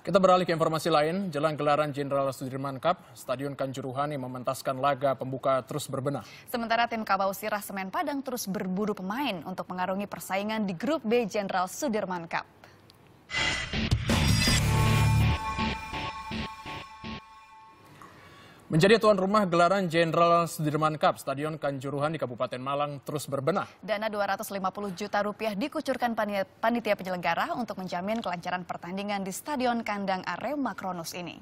Kita beralih ke informasi lain, jelang gelaran Jenderal Sudirman Cup, Stadion Kanjuruhan yang mementaskan laga pembuka terus berbenah. Sementara tim Kabau Sirah Semen Padang terus berburu pemain untuk mengarungi persaingan di grup B Jenderal Sudirman Cup. Menjadi tuan rumah gelaran Jenderal Sudirman Cup, Stadion Kanjuruhan di Kabupaten Malang terus berbenah. Dana Rp250 juta dikucurkan panitia penyelenggara untuk menjamin kelancaran pertandingan di Stadion Kandang Arema Kronus ini.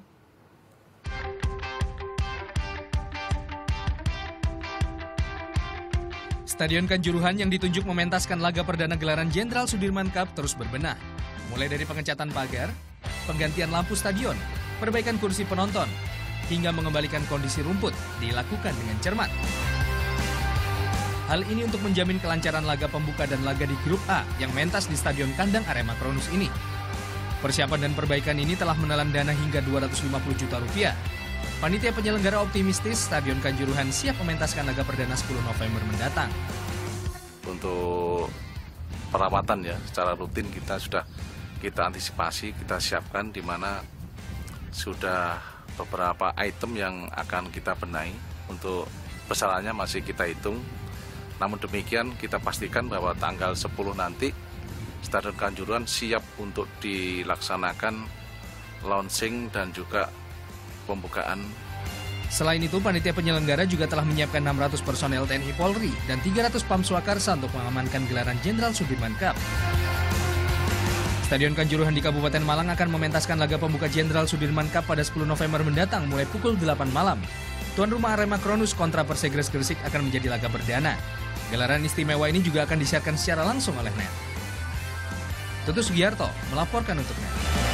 Stadion Kanjuruhan yang ditunjuk mementaskan laga perdana gelaran Jenderal Sudirman Cup terus berbenah. Mulai dari pengecatan pagar, penggantian lampu stadion, perbaikan kursi penonton, hingga mengembalikan kondisi rumput dilakukan dengan cermat. Hal ini untuk menjamin kelancaran laga pembuka dan laga di grup A yang mentas di Stadion Kandang Arema Kronus ini. Persiapan dan perbaikan ini telah menelan dana hingga Rp250 juta. Panitia penyelenggara optimistis Stadion Kanjuruhan siap mementaskan laga perdana 10 November mendatang. Untuk perawatan ya, secara rutin kita antisipasi, kita siapkan di mana sudah beberapa item yang akan kita benahi. Untuk besarannya masih kita hitung. Namun demikian kita pastikan bahwa tanggal 10 nanti Stadion Kanjuruhan siap untuk dilaksanakan launching dan juga pembukaan. Selain itu, panitia penyelenggara juga telah menyiapkan 600 personel TNI Polri dan 300 Pam Swakarsa untuk mengamankan gelaran Jenderal Sudirman Cup. Stadion Kanjuruhan di Kabupaten Malang akan mementaskan laga pembuka Jenderal Sudirman Cup pada 10 November mendatang mulai pukul 8 malam. Tuan rumah Arema Kronus kontra Persegres Gresik akan menjadi laga perdana. Gelaran istimewa ini juga akan disiarkan secara langsung oleh NET. Tutus Sugiarto melaporkan untuk NET.